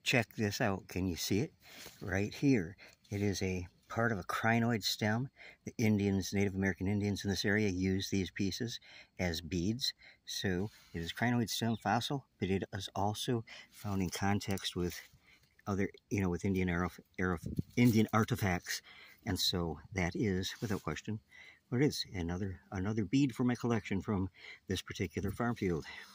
check this out. Can you see it? Right here. It is a part of a crinoid stem. The Indians, Native American Indians in this area, use these pieces as beads. So it is crinoid stem fossil, but it is also found in context with other, with Indian artifacts. And so that is, without question, what it is. Another bead for my collection from this particular farm field.